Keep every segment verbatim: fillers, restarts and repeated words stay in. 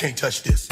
can't touch this.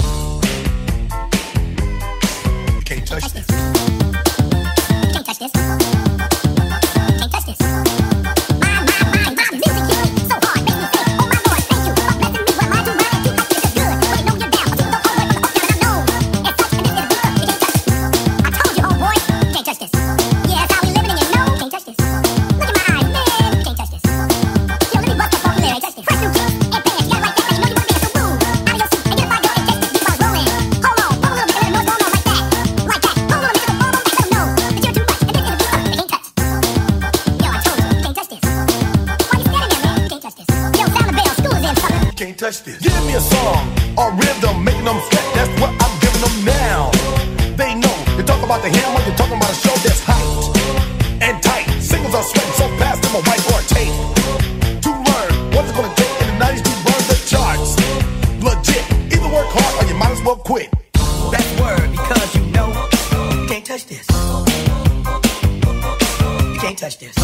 You can't touch this. You can't touch this. You can't touch this. My, my, my, my music hit me so hard, makes me say, oh my Lord, thank you for blessing me with my two mind and keep my feelings good. When they know you're down, people don't always look down and I know. It's such and this is a beat up, you can't touch this. I told you, homeboy, you can't touch this. Yeah, that's how we living and you know, you can't touch this. Look at my eyes, man, you can't touch this. Yo, let me bust up on you, can't touch this. Fresh new kicks and pants, you gotta like that, and you know you wanna dance so rude. Out of your seat and get up out your and catch this beat while it's rolling. Hold on, hold a little bit, let them know what's going on like that. Like that, hold on, Mister Form, let them know that you're too much and this is a beat up, you can't touch. Yo, I told you, you can't touch this. Why you standing there, man? You can't touch this. Yo, sound the bell, school is in, sucker. You can't touch this. Give me a song or rhythm, making them sweat. That's what I'm giving them now. They know you talk about the hammer, you're talking about a show that's hyped and tight. Singles are sweating so fast, I'm a whiteboard tape. To learn what it's gonna take in the nineties to burn the charts. Legit, either work hard or you might as well quit. That's word, because you know you can't touch this. You can't touch this.